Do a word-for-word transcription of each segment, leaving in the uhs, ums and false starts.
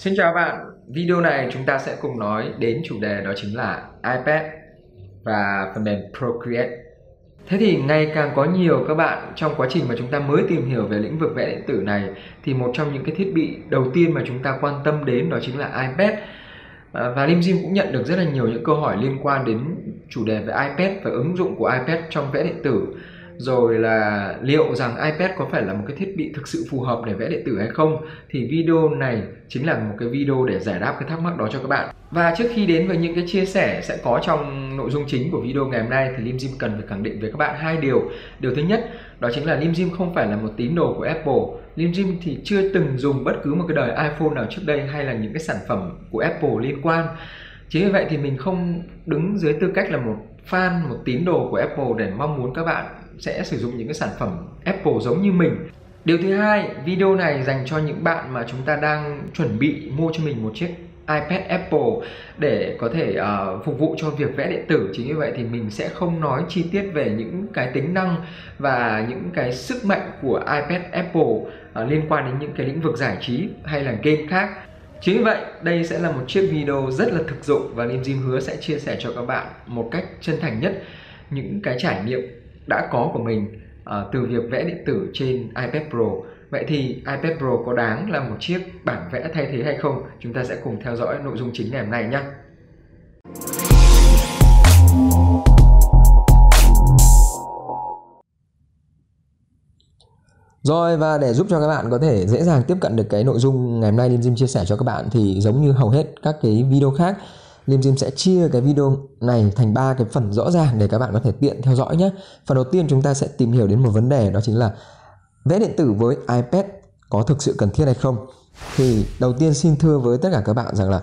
Xin chào bạn, video này chúng ta sẽ cùng nói đến chủ đề đó chính là iPad và phần mềm Procreate. Thế thì ngày càng có nhiều các bạn trong quá trình mà chúng ta mới tìm hiểu về lĩnh vực vẽ điện tử này thì một trong những cái thiết bị đầu tiên mà chúng ta quan tâm đến đó chính là iPad. Và Limzim cũng nhận được rất là nhiều những câu hỏi liên quan đến chủ đề về iPad và ứng dụng của iPad trong vẽ điện tử. Rồi là liệu rằng iPad có phải là một cái thiết bị thực sự phù hợp để vẽ điện tử hay không. Thì video này chính là một cái video để giải đáp cái thắc mắc đó cho các bạn. Và trước khi đến với những cái chia sẻ sẽ có trong nội dung chính của video ngày hôm nay thì Limzim cần phải khẳng định với các bạn hai điều. Điều thứ nhất đó chính là Limzim không phải là một tín đồ của Apple. Limzim thì chưa từng dùng bất cứ một cái đời iPhone nào trước đây hay là những cái sản phẩm của Apple liên quan. Chính vì vậy thì mình không đứng dưới tư cách là một fan, một tín đồ của Apple để mong muốn các bạn sẽ sử dụng những cái sản phẩm Apple giống như mình. Điều thứ hai, video này dành cho những bạn mà chúng ta đang chuẩn bị mua cho mình một chiếc iPad Apple để có thể uh, phục vụ cho việc vẽ điện tử. Chính vì vậy thì mình sẽ không nói chi tiết về những cái tính năng và những cái sức mạnh của iPad Apple uh, liên quan đến những cái lĩnh vực giải trí hay là game khác. Chính vì vậy, đây sẽ là một chiếc video rất là thực dụng và Limzim hứa sẽ chia sẻ cho các bạn một cách chân thành nhất những cái trải nghiệm đã có của mình uh, từ việc vẽ điện tử trên iPad Pro. Vậy thì iPad Pro có đáng là một chiếc bảng vẽ thay thế hay không? Chúng ta sẽ cùng theo dõi nội dung chính ngày hôm nay nhé. Rồi, và để giúp cho các bạn có thể dễ dàng tiếp cận được cái nội dung ngày hôm nay Limzim chia sẻ cho các bạn thì giống như hầu hết các cái video khác, Limzim sẽ chia cái video này thành ba cái phần rõ ràng để các bạn có thể tiện theo dõi nhé. Phần đầu tiên chúng ta sẽ tìm hiểu đến một vấn đề, đó chính là vẽ điện tử với iPad có thực sự cần thiết hay không. Thì đầu tiên xin thưa với tất cả các bạn rằng là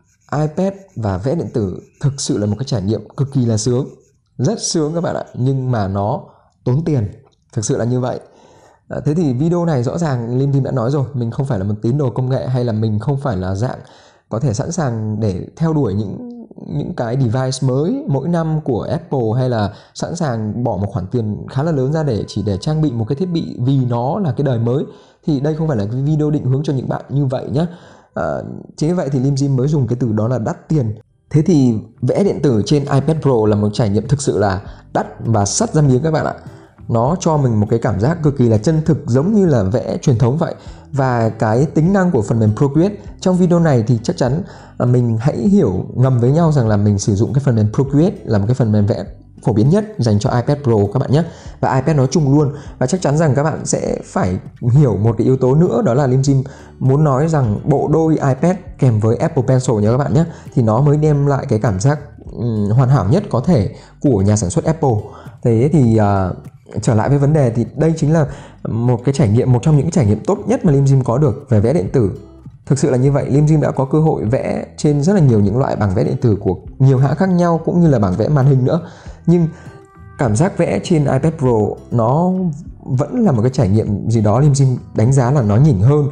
iPad và vẽ điện tử thực sự là một cái trải nghiệm cực kỳ là sướng, rất sướng các bạn ạ, nhưng mà nó tốn tiền, thực sự là như vậy. Thế thì video này rõ ràng Limzim đã nói rồi, mình không phải là một tín đồ công nghệ hay là mình không phải là dạng có thể sẵn sàng để theo đuổi những những cái device mới mỗi năm của Apple hay là sẵn sàng bỏ một khoản tiền khá là lớn ra để chỉ để trang bị một cái thiết bị vì nó là cái đời mới. Thì đây không phải là cái video định hướng cho những bạn như vậy nhé. À, chính vì vậy thì Limzim mới dùng cái từ đó là đắt tiền. Thế thì vẽ điện tử trên iPad Pro là một trải nghiệm thực sự là đắt và sắt ra miếng các bạn ạ. Nó cho mình một cái cảm giác cực kỳ là chân thực, giống như là vẽ truyền thống vậy. Và cái tính năng của phần mềm Procreate trong video này thì chắc chắn mình hãy hiểu ngầm với nhau rằng là mình sử dụng cái phần mềm Procreate là một cái phần mềm vẽ phổ biến nhất dành cho iPad Pro các bạn nhé, và iPad nói chung luôn. Và chắc chắn rằng các bạn sẽ phải hiểu một cái yếu tố nữa, đó là Limzim muốn nói rằng bộ đôi iPad kèm với Apple Pencil nhé các bạn nhé, thì nó mới đem lại cái cảm giác um, hoàn hảo nhất có thể của nhà sản xuất Apple. Thế thì uh, trở lại với vấn đề thì đây chính là một cái trải nghiệm, một trong những cái trải nghiệm tốt nhất mà Limzim có được về vẽ điện tử. Thực sự là như vậy, Limzim đã có cơ hội vẽ trên rất là nhiều những loại bảng vẽ điện tử của nhiều hãng khác nhau cũng như là bảng vẽ màn hình nữa. Nhưng cảm giác vẽ trên iPad Pro nó vẫn là một cái trải nghiệm gì đó Limzim đánh giá là nó nhỉnh hơn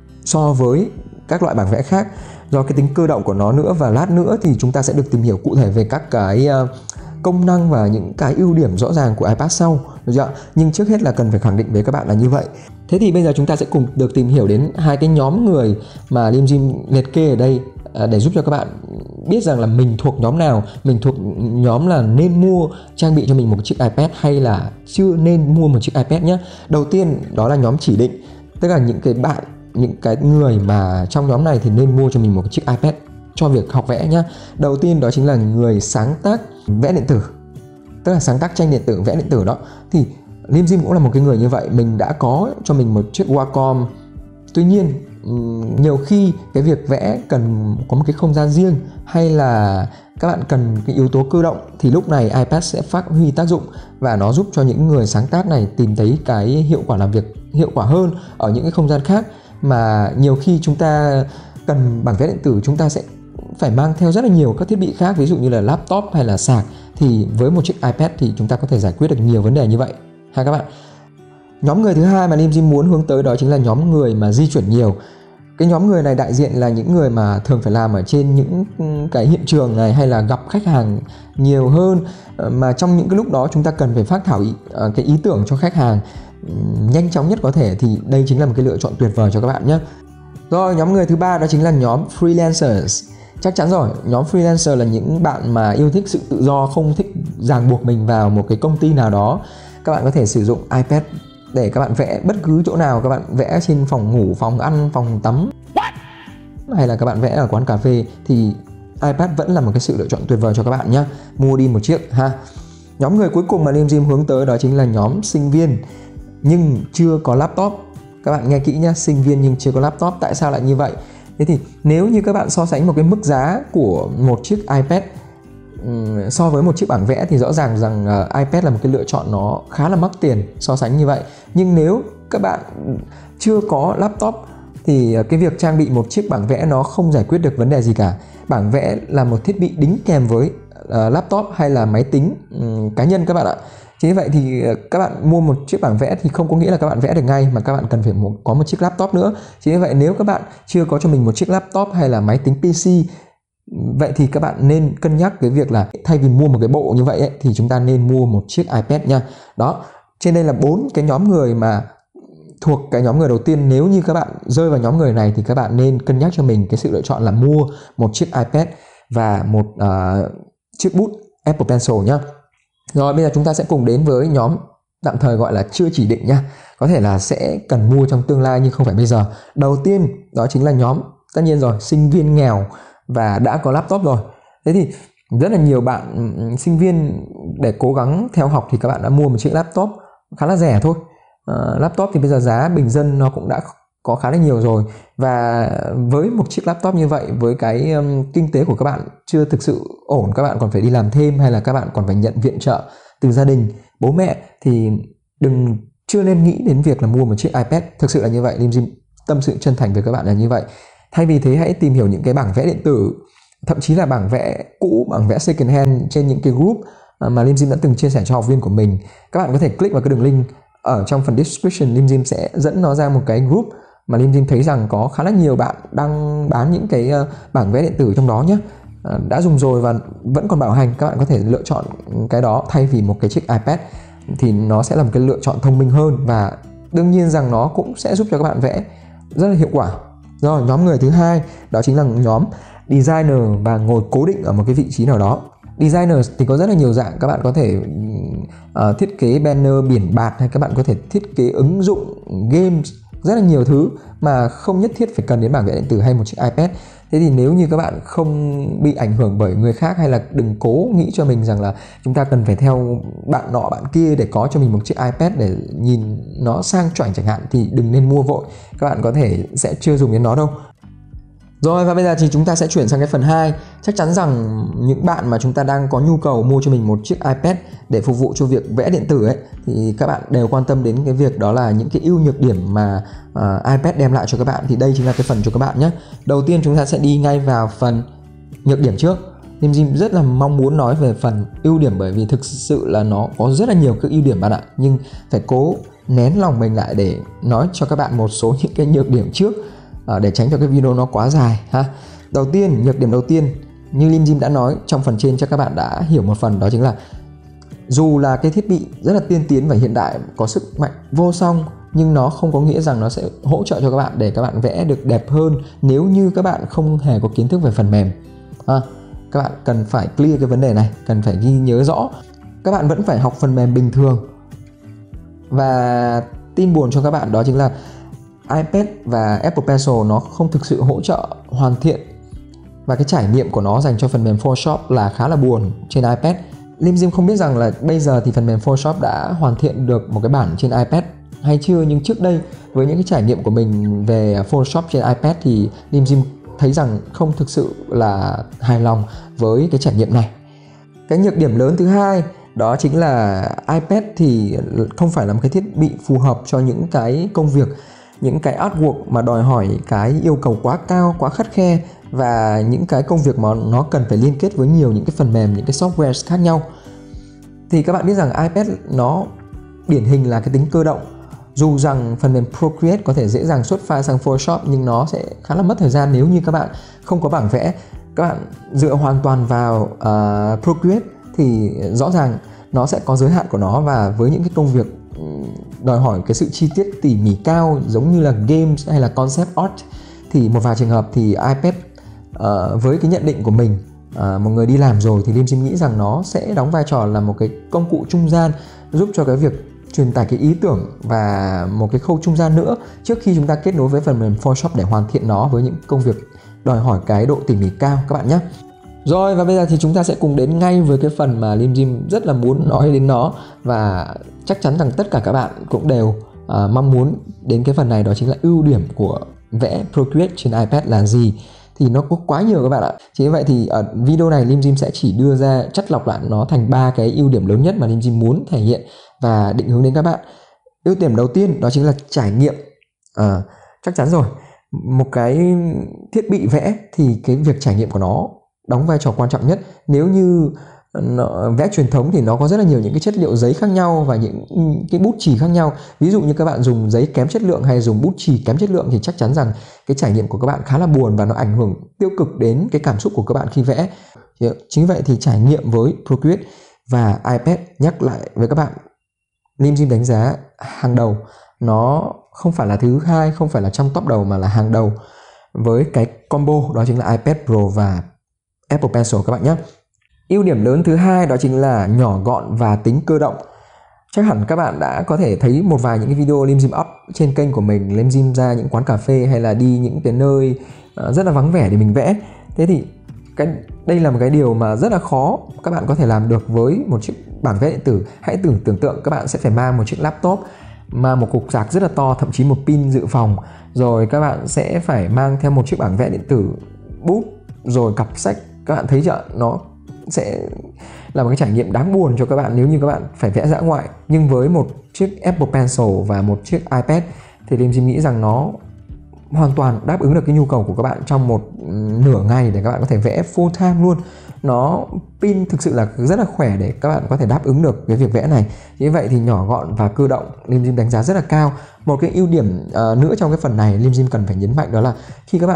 so với các loại bảng vẽ khác do cái tính cơ động của nó nữa. Và lát nữa thì chúng ta sẽ được tìm hiểu cụ thể về các cái uh, công năng và những cái ưu điểm rõ ràng của iPad sau, được chưa? Nhưng trước hết là cần phải khẳng định với các bạn là như vậy. Thế thì bây giờ chúng ta sẽ cùng được tìm hiểu đến hai cái nhóm người mà Limzim liệt kê ở đây để giúp cho các bạn biết rằng là mình thuộc nhóm nào. Mình thuộc nhóm là nên mua trang bị cho mình một chiếc iPad hay là chưa nên mua một chiếc iPad nhé. Đầu tiên đó là nhóm chỉ định, tức là những cái bạn, những cái người mà trong nhóm này thì nên mua cho mình một chiếc iPad cho việc học vẽ nhé. Đầu tiên đó chính là người sáng tác vẽ điện tử, tức là sáng tác tranh điện tử, vẽ điện tử đó. Thì Limzim cũng là một cái người như vậy. Mình đã có cho mình một chiếc Wacom. Tuy nhiên nhiều khi cái việc vẽ cần có một cái không gian riêng hay là các bạn cần cái yếu tố cơ động thì lúc này iPad sẽ phát huy tác dụng và nó giúp cho những người sáng tác này tìm thấy cái hiệu quả làm việc hiệu quả hơn ở những cái không gian khác. Mà nhiều khi chúng ta cần bảng vẽ điện tử, chúng ta sẽ phải mang theo rất là nhiều các thiết bị khác, ví dụ như là laptop hay là sạc. Thì với một chiếc iPad thì chúng ta có thể giải quyết được nhiều vấn đề như vậy ha các bạn. Nhóm người thứ hai mà Limzim muốn hướng tới đó chính là nhóm người mà di chuyển nhiều. Cái nhóm người này đại diện là những người mà thường phải làm ở trên những cái hiện trường này hay là gặp khách hàng nhiều hơn, mà trong những cái lúc đó chúng ta cần phải phát thảo ý, cái ý tưởng cho khách hàng nhanh chóng nhất có thể, thì đây chính là một cái lựa chọn tuyệt vời cho các bạn nhé. Rồi, nhóm người thứ ba đó chính là nhóm freelancers. Chắc chắn rồi, nhóm freelancer là những bạn mà yêu thích sự tự do, không thích ràng buộc mình vào một cái công ty nào đó. Các bạn có thể sử dụng iPad để các bạn vẽ bất cứ chỗ nào, các bạn vẽ trên phòng ngủ, phòng ăn, phòng tắm, hay là các bạn vẽ ở quán cà phê thì iPad vẫn là một cái sự lựa chọn tuyệt vời cho các bạn nhé. Mua đi một chiếc ha. Nhóm người cuối cùng mà Liêm Diêm hướng tới đó chính là nhóm sinh viên nhưng chưa có laptop. Các bạn nghe kỹ nhé, sinh viên nhưng chưa có laptop. Tại sao lại như vậy? Thế thì nếu như các bạn so sánh một cái mức giá của một chiếc iPad um, so với một chiếc bảng vẽ thì rõ ràng rằng uh, iPad là một cái lựa chọn nó khá là mắc tiền so sánh như vậy. Nhưng nếu các bạn chưa có laptop thì uh, cái việc trang bị một chiếc bảng vẽ nó không giải quyết được vấn đề gì cả. Bảng vẽ là một thiết bị đính kèm với uh, laptop hay là máy tính um, cá nhân các bạn ạ. Chính vậy thì các bạn mua một chiếc bảng vẽ thì không có nghĩa là các bạn vẽ được ngay, mà các bạn cần phải có một chiếc laptop nữa. Chính vậy nếu các bạn chưa có cho mình một chiếc laptop hay là máy tính pê xê, vậy thì các bạn nên cân nhắc cái việc là thay vì mua một cái bộ như vậy ấy, thì chúng ta nên mua một chiếc iPad nha. Đó, trên đây là bốn cái nhóm người mà thuộc cái nhóm người đầu tiên. Nếu như các bạn rơi vào nhóm người này thì các bạn nên cân nhắc cho mình cái sự lựa chọn là mua một chiếc iPad và một uh, chiếc bút Apple Pencil nhá. Rồi bây giờ chúng ta sẽ cùng đến với nhóm tạm thời gọi là chưa chỉ định nha. Có thể là sẽ cần mua trong tương lai nhưng không phải bây giờ. Đầu tiên đó chính là nhóm, tất nhiên rồi, sinh viên nghèo và đã có laptop rồi. Thế thì rất là nhiều bạn sinh viên để cố gắng theo học thì các bạn đã mua một chiếc laptop khá là rẻ thôi. Uh, laptop thì bây giờ giá bình dân nó cũng đã có khá là nhiều rồi. Và với một chiếc laptop như vậy, với cái um, kinh tế của các bạn chưa thực sự ổn, các bạn còn phải đi làm thêm hay là các bạn còn phải nhận viện trợ từ gia đình, bố mẹ, thì đừng chưa nên nghĩ đến việc là mua một chiếc iPad. Thực sự là như vậy, Liêm Diêm tâm sự chân thành với các bạn là như vậy. Thay vì thế hãy tìm hiểu những cái bảng vẽ điện tử, thậm chí là bảng vẽ cũ, bảng vẽ second hand trên những cái group mà Liêm Diêm đã từng chia sẻ cho học viên của mình. Các bạn có thể click vào cái đường link ở trong phần description, Liêm Diêm sẽ dẫn nó ra một cái group mà Liêm Diêm thấy rằng có khá là nhiều bạn đang bán những cái bảng vẽ điện tử trong đó nhé. Đã dùng rồi và vẫn còn bảo hành, các bạn có thể lựa chọn cái đó thay vì một cái chiếc iPad, thì nó sẽ là một cái lựa chọn thông minh hơn và đương nhiên rằng nó cũng sẽ giúp cho các bạn vẽ rất là hiệu quả. Rồi, nhóm người thứ hai đó chính là nhóm designer và ngồi cố định ở một cái vị trí nào đó. Designer thì có rất là nhiều dạng, các bạn có thể uh, thiết kế banner, biển bạt, hay các bạn có thể thiết kế ứng dụng, games, rất là nhiều thứ mà không nhất thiết phải cần đến bảng vẽ điện tử hay một chiếc iPad. Thế thì nếu như các bạn không bị ảnh hưởng bởi người khác, hay là đừng cố nghĩ cho mình rằng là chúng ta cần phải theo bạn nọ bạn kia để có cho mình một chiếc iPad để nhìn nó sang chảnh chẳng hạn, thì đừng nên mua vội, các bạn có thể sẽ chưa dùng đến nó đâu. Rồi, và bây giờ thì chúng ta sẽ chuyển sang cái phần hai. Chắc chắn rằng những bạn mà chúng ta đang có nhu cầu mua cho mình một chiếc iPad để phục vụ cho việc vẽ điện tử ấy, thì các bạn đều quan tâm đến cái việc đó là những cái ưu nhược điểm mà uh, iPad đem lại cho các bạn. Thì đây chính là cái phần cho các bạn nhé. Đầu tiên chúng ta sẽ đi ngay vào phần nhược điểm trước. Liêm Diêm rất là mong muốn nói về phần ưu điểm, bởi vì thực sự là nó có rất là nhiều các ưu điểm bạn ạ. Nhưng phải cố nén lòng mình lại để nói cho các bạn một số những cái nhược điểm trước, để tránh cho cái video nó quá dài ha. Đầu tiên, nhược điểm đầu tiên như Liêm Diêm đã nói trong phần trên, chắc các bạn đã hiểu một phần, đó chính là dù là cái thiết bị rất là tiên tiến và hiện đại, có sức mạnh vô song, nhưng nó không có nghĩa rằng nó sẽ hỗ trợ cho các bạn để các bạn vẽ được đẹp hơn nếu như các bạn không hề có kiến thức về phần mềm. À, các bạn cần phải clear cái vấn đề này, cần phải ghi nhớ rõ. Các bạn vẫn phải học phần mềm bình thường. Và tin buồn cho các bạn đó chính là iPad và Apple Pencil nó không thực sự hỗ trợ hoàn thiện, và cái trải nghiệm của nó dành cho phần mềm Photoshop là khá là buồn trên iPad. Liêm Diêm không biết rằng là bây giờ thì phần mềm Photoshop đã hoàn thiện được một cái bản trên iPad hay chưa, nhưng trước đây với những cái trải nghiệm của mình về Photoshop trên iPad thì Liêm Diêm thấy rằng không thực sự là hài lòng với cái trải nghiệm này. Cái nhược điểm lớn thứ hai đó chính là iPad thì không phải là một cái thiết bị phù hợp cho những cái công việc, những cái artwork mà đòi hỏi cái yêu cầu quá cao, quá khắt khe, và những cái công việc mà nó cần phải liên kết với nhiều những cái phần mềm, những cái software khác nhau. Thì các bạn biết rằng iPad nó điển hình là cái tính cơ động. Dù rằng phần mềm Procreate có thể dễ dàng xuất file sang Photoshop, nhưng nó sẽ khá là mất thời gian nếu như các bạn không có bảng vẽ. Các bạn dựa hoàn toàn vào uh, Procreate thì rõ ràng nó sẽ có giới hạn của nó, và với những cái công việc đòi hỏi cái sự chi tiết tỉ mỉ cao giống như là games hay là concept art thì một vài trường hợp thì iPad uh, với cái nhận định của mình, uh, một người đi làm rồi, thì Lim Dim nghĩ rằng nó sẽ đóng vai trò là một cái công cụ trung gian giúp cho cái việc truyền tải cái ý tưởng và một cái khâu trung gian nữa trước khi chúng ta kết nối với phần mềm Photoshop để hoàn thiện nó với những công việc đòi hỏi cái độ tỉ mỉ cao các bạn nhé. Rồi, và bây giờ thì chúng ta sẽ cùng đến ngay với cái phần mà Lim Dim rất là muốn nói đến nó, và chắc chắn rằng tất cả các bạn cũng đều uh, mong muốn đến cái phần này, đó chính là ưu điểm của vẽ Procreate trên iPad là gì. Thì nó có quá nhiều các bạn ạ. Chính vậy thì ở video này Lim Dim sẽ chỉ đưa ra chắt lọc lại nó thành ba cái ưu điểm lớn nhất mà Lim Dim muốn thể hiện và định hướng đến các bạn. Ưu điểm đầu tiên đó chính là trải nghiệm. À, chắc chắn rồi, một cái thiết bị vẽ thì cái việc trải nghiệm của nó đóng vai trò quan trọng nhất. Nếu như nó, vẽ truyền thống thì nó có rất là nhiều những cái chất liệu giấy khác nhau và những cái bút chì khác nhau. Ví dụ như các bạn dùng giấy kém chất lượng hay dùng bút chì kém chất lượng thì chắc chắn rằng cái trải nghiệm của các bạn khá là buồn và nó ảnh hưởng tiêu cực đến cái cảm xúc của các bạn khi vẽ. Chính vậy thì trải nghiệm với Procreate và iPad, nhắc lại với các bạn, Lim Dim đánh giá hàng đầu. Nó không phải là thứ hai, không phải là trong top đầu mà là hàng đầu với cái combo đó chính là iPad Pro và Apple Pencil các bạn nhé. Ưu điểm lớn thứ hai đó chính là nhỏ gọn và tính cơ động. Chắc hẳn các bạn đã có thể thấy một vài những cái video Lim Dim up trên kênh của mình, Lim Dim ra những quán cà phê hay là đi những cái nơi rất là vắng vẻ để mình vẽ. Thế thì cái đây là một cái điều mà rất là khó các bạn có thể làm được với một chiếc bảng vẽ điện tử. Hãy tưởng tưởng tượng các bạn sẽ phải mang một chiếc laptop, mang một cục sạc rất là to, thậm chí một pin dự phòng, rồi các bạn sẽ phải mang theo một chiếc bảng vẽ điện tử, bút, rồi cặp sách. Các bạn thấy chưa, nó sẽ là một cái trải nghiệm đáng buồn cho các bạn nếu như các bạn phải vẽ dã ngoại. Nhưng với một chiếc Apple Pencil và một chiếc iPad thì Lim Dim nghĩ rằng nó hoàn toàn đáp ứng được cái nhu cầu của các bạn trong một nửa ngày để các bạn có thể vẽ full time luôn. Nó pin thực sự là rất là khỏe để các bạn có thể đáp ứng được cái việc vẽ này. Như vậy thì nhỏ gọn và cơ động, Lim Dim đánh giá rất là cao. Một cái ưu điểm uh, nữa trong cái phần này Lim Dim cần phải nhấn mạnh đó là khi các bạn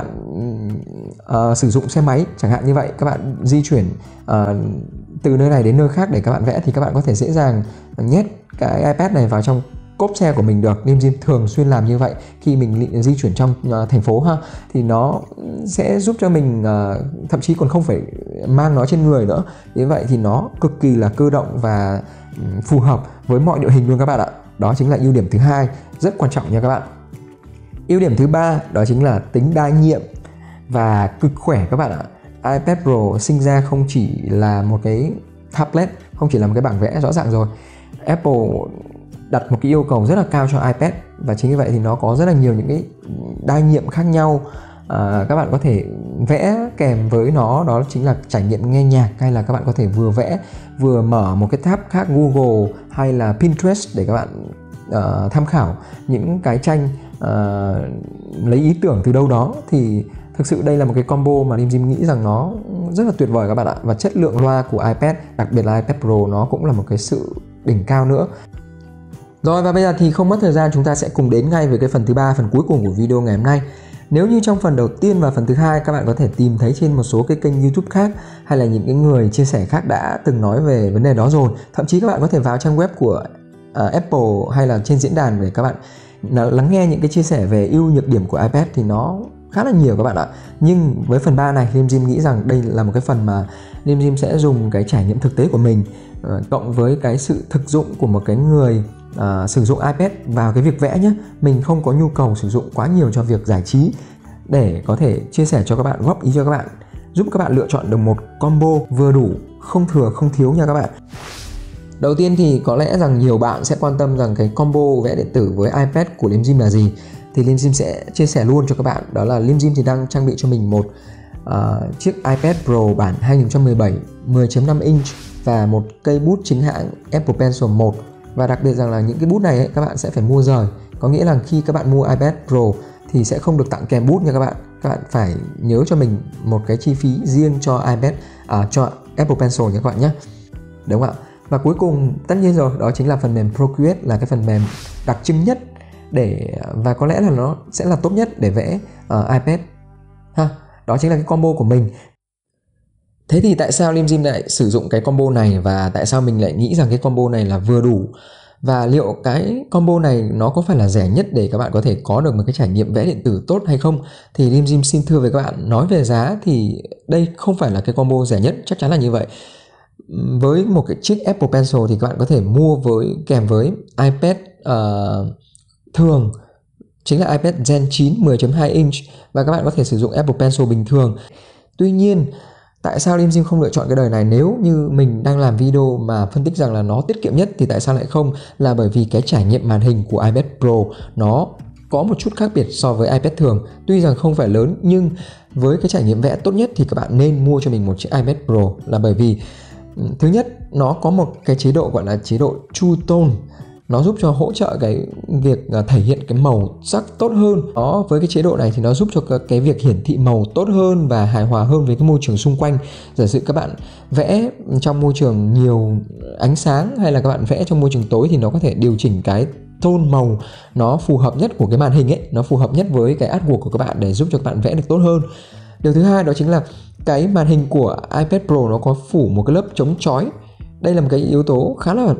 uh, sử dụng xe máy chẳng hạn như vậy, các bạn di chuyển uh, từ nơi này đến nơi khác để các bạn vẽ thì các bạn có thể dễ dàng nhét cái iPad này vào trong cốp xe của mình được. Lim Dim thường xuyên làm như vậy khi mình di chuyển trong uh, thành phố ha, thì nó sẽ giúp cho mình uh, thậm chí còn không phải mang nó trên người nữa. Như vậy thì nó cực kỳ là cơ động và um, phù hợp với mọi địa hình luôn các bạn ạ. Đó chính là ưu điểm thứ hai, rất quan trọng nha các bạn. Ưu điểm thứ ba đó chính là tính đa nhiệm và cực khỏe các bạn ạ. iPad Pro sinh ra không chỉ là một cái tablet, không chỉ là một cái bảng vẽ, rõ ràng rồi. Apple đặt một cái yêu cầu rất là cao cho iPad, và chính như vậy thì nó có rất là nhiều những cái đa nhiệm khác nhau. À, các bạn có thể vẽ kèm với nó, đó chính là trải nghiệm nghe nhạc, hay là các bạn có thể vừa vẽ vừa mở một cái tab khác Google hay là Pinterest để các bạn uh, tham khảo những cái tranh, uh, lấy ý tưởng từ đâu đó. Thì thực sự đây là một cái combo mà Lim Dim nghĩ rằng nó rất là tuyệt vời các bạn ạ. Và chất lượng loa của iPad, đặc biệt là iPad Pro, nó cũng là một cái sự đỉnh cao nữa. Rồi, và bây giờ thì không mất thời gian, chúng ta sẽ cùng đến ngay với cái phần thứ ba, phần cuối cùng của video ngày hôm nay. Nếu như trong phần đầu tiên và phần thứ hai các bạn có thể tìm thấy trên một số cái kênh YouTube khác, hay là những cái người chia sẻ khác đã từng nói về vấn đề đó rồi, thậm chí các bạn có thể vào trang web của uh, Apple hay là trên diễn đàn để các bạn lắng nghe những cái chia sẻ về ưu nhược điểm của iPad, thì nó khá là nhiều các bạn ạ. Nhưng với phần ba này, Lim Dim nghĩ rằng đây là một cái phần mà Lim Dim sẽ dùng cái trải nghiệm thực tế của mình uh, cộng với cái sự thực dụng của một cái người Uh, sử dụng iPad vào cái việc vẽ nhé. Mình không có nhu cầu sử dụng quá nhiều cho việc giải trí, để có thể chia sẻ cho các bạn, góp ý cho các bạn, giúp các bạn lựa chọn được một combo vừa đủ, không thừa không thiếu nha các bạn. Đầu tiên thì có lẽ rằng nhiều bạn sẽ quan tâm rằng cái combo vẽ điện tử với iPad của Lim Dim là gì. Thì Lim Dim sẽ chia sẻ luôn cho các bạn. Đó là Lim Dim thì đang trang bị cho mình một uh, chiếc iPad Pro bản hai không một bảy mười chấm năm inch và một cây bút chính hãng Apple Pencil một. Và đặc biệt rằng là những cái bút này ấy, các bạn sẽ phải mua rời. Có nghĩa là khi các bạn mua iPad Pro thì sẽ không được tặng kèm bút nha các bạn. Các bạn phải nhớ cho mình một cái chi phí riêng cho iPad, à, cho Apple Pencil nha các bạn nhé. Đúng không ạ? Và cuối cùng tất nhiên rồi, đó chính là phần mềm Procreate, là cái phần mềm đặc trưng nhất để, và có lẽ là nó sẽ là tốt nhất để vẽ uh, iPad ha. Đó chính là cái combo của mình. Thế thì tại sao Lim Dim lại sử dụng cái combo này, và tại sao mình lại nghĩ rằng cái combo này là vừa đủ Và liệu cái combo này nó có phải là rẻ nhất để các bạn có thể có được một cái trải nghiệm vẽ điện tử tốt hay không? Thì Lim Dim xin thưa với các bạn, nói về giá thì đây không phải là cái combo rẻ nhất, chắc chắn là như vậy. Với một cái chiếc Apple Pencil thì các bạn có thể mua với kèm với iPad uh, thường, chính là iPad Gen chín mười chấm hai inch, và các bạn có thể sử dụng Apple Pencil bình thường. Tuy nhiên, tại sao Lim Dim không lựa chọn cái đời này? Nếu như mình đang làm video mà phân tích rằng là nó tiết kiệm nhất thì tại sao lại không? Là bởi vì cái trải nghiệm màn hình của iPad Pro nó có một chút khác biệt so với iPad thường. Tuy rằng không phải lớn, nhưng với cái trải nghiệm vẽ tốt nhất thì các bạn nên mua cho mình một chiếc iPad Pro, là bởi vì thứ nhất, nó có một cái chế độ gọi là chế độ True Tone. Nó giúp cho hỗ trợ cái việc thể hiện cái màu sắc tốt hơn. Đó, với cái chế độ này thì nó giúp cho cái việc hiển thị màu tốt hơn và hài hòa hơn với cái môi trường xung quanh. Giả sử các bạn vẽ trong môi trường nhiều ánh sáng hay là các bạn vẽ trong môi trường tối thì nó có thể điều chỉnh cái tone màu nó phù hợp nhất của cái màn hình ấy, nó phù hợp nhất với cái artwork của các bạn để giúp cho các bạn vẽ được tốt hơn. Điều thứ hai đó chính là cái màn hình của iPad Pro nó có phủ một cái lớp chống chói. Đây là một cái yếu tố khá là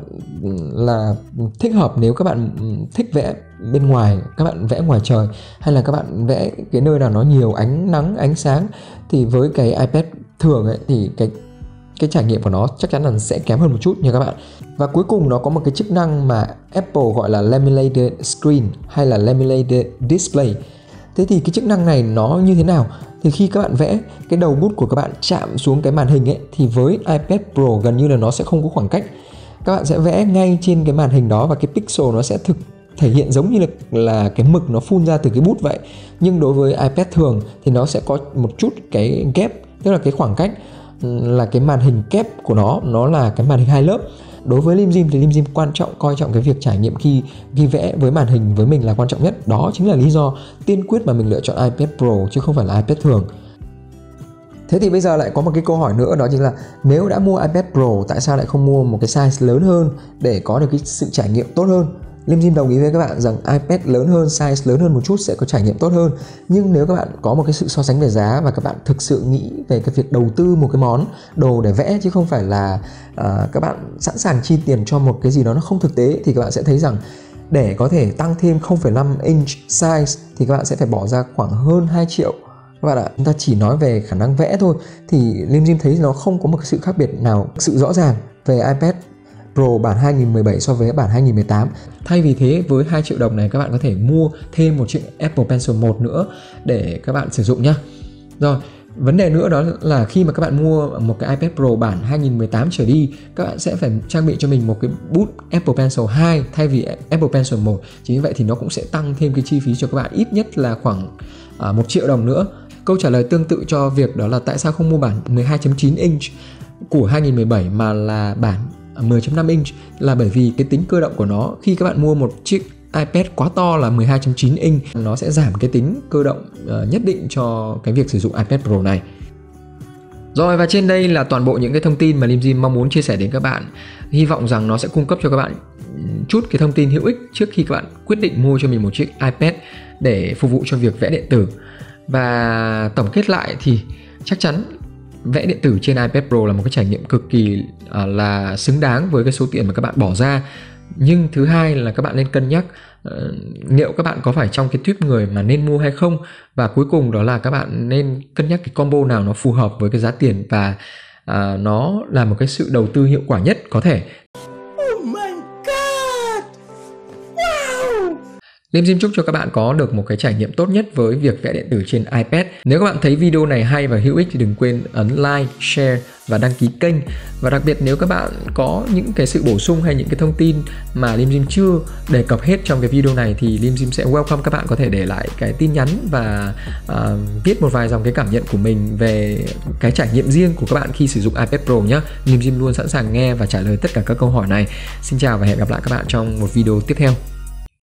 là thích hợp nếu các bạn thích vẽ bên ngoài, các bạn vẽ ngoài trời hay là các bạn vẽ cái nơi nào nó nhiều ánh nắng, ánh sáng, thì với cái iPad thường ấy thì cái cái trải nghiệm của nó chắc chắn là sẽ kém hơn một chút nha các bạn. Và cuối cùng nó có một cái chức năng mà Apple gọi là Laminated Screen hay là Laminated Display. Thế thì cái chức năng này nó như thế nào? Thì khi các bạn vẽ, cái đầu bút của các bạn chạm xuống cái màn hình ấy, thì với iPad Pro gần như là nó sẽ không có khoảng cách. Các bạn sẽ vẽ ngay trên cái màn hình đó và cái pixel nó sẽ thực thể hiện giống như là, là cái mực nó phun ra từ cái bút vậy. Nhưng đối với iPad thường thì nó sẽ có một chút cái gap, tức là cái khoảng cách, là cái màn hình kép của nó, nó là cái màn hình hai lớp. Đối với Lim Dim thì Lim Dim quan trọng coi trọng cái việc trải nghiệm khi ghi vẽ với màn hình với mình là quan trọng nhất. Đó chính là lý do tiên quyết mà mình lựa chọn iPad Pro chứ không phải là iPad thường. Thế thì bây giờ lại có một cái câu hỏi nữa, đó chính là nếu đã mua iPad Pro tại sao lại không mua một cái size lớn hơn để có được cái sự trải nghiệm tốt hơn? Lim Dim đồng ý với các bạn rằng iPad lớn hơn, size lớn hơn một chút sẽ có trải nghiệm tốt hơn. Nhưng nếu các bạn có một cái sự so sánh về giá và các bạn thực sự nghĩ về cái việc đầu tư một cái món đồ để vẽ chứ không phải là uh, các bạn sẵn sàng chi tiền cho một cái gì đó nó không thực tế, thì các bạn sẽ thấy rằng để có thể tăng thêm không phẩy năm inch size thì các bạn sẽ phải bỏ ra khoảng hơn hai triệu. Các bạn ạ, chúng ta chỉ nói về khả năng vẽ thôi thì Lim Dim thấy nó không có một sự khác biệt nào, sự rõ ràng về iPad Pro bản hai nghìn mười bảy so với bản hai nghìn mười tám. Thay vì thế, với hai triệu đồng này các bạn có thể mua thêm một chiếc Apple Pencil một nữa để các bạn sử dụng nhé. Rồi, vấn đề nữa đó là khi mà các bạn mua một cái iPad Pro bản hai nghìn mười tám trở đi, các bạn sẽ phải trang bị cho mình một cái bút Apple Pencil hai thay vì Apple Pencil một. Chính vì vậy thì nó cũng sẽ tăng thêm cái chi phí cho các bạn ít nhất là khoảng uh, một triệu đồng nữa. Câu trả lời tương tự cho việc đó là tại sao không mua bản mười hai chấm chín inch của hai nghìn mười bảy mà là bản mười chấm năm inch là bởi vì cái tính cơ động của nó. Khi các bạn mua một chiếc iPad quá to là mười hai chấm chín inch, nó sẽ giảm cái tính cơ động uh, nhất định cho cái việc sử dụng iPad Pro này. Rồi, và trên đây là toàn bộ những cái thông tin mà Lim Dim mong muốn chia sẻ đến các bạn. Hy vọng rằng nó sẽ cung cấp cho các bạn chút cái thông tin hữu ích trước khi các bạn quyết định mua cho mình một chiếc iPad để phục vụ cho việc vẽ điện tử. Và tổng kết lại thì chắc chắn vẽ điện tử trên iPad Pro là một cái trải nghiệm cực kỳ uh, là xứng đáng với cái số tiền mà các bạn bỏ ra. Nhưng thứ hai là các bạn nên cân nhắc uh, liệu các bạn có phải trong cái tuýp người mà nên mua hay không. Và cuối cùng đó là các bạn nên cân nhắc cái combo nào nó phù hợp với cái giá tiền và uh, nó là một cái sự đầu tư hiệu quả nhất có thể. Lim Dim chúc cho các bạn có được một cái trải nghiệm tốt nhất với việc vẽ điện tử trên iPad. Nếu các bạn thấy video này hay và hữu ích thì đừng quên ấn like, share và đăng ký kênh. Và đặc biệt nếu các bạn có những cái sự bổ sung hay những cái thông tin mà Lim Dim chưa đề cập hết trong cái video này thì Lim Dim sẽ welcome các bạn có thể để lại cái tin nhắn và uh, viết một vài dòng cái cảm nhận của mình về cái trải nghiệm riêng của các bạn khi sử dụng iPad Pro nhé. Lim Dim luôn sẵn sàng nghe và trả lời tất cả các câu hỏi này. Xin chào và hẹn gặp lại các bạn trong một video tiếp theo.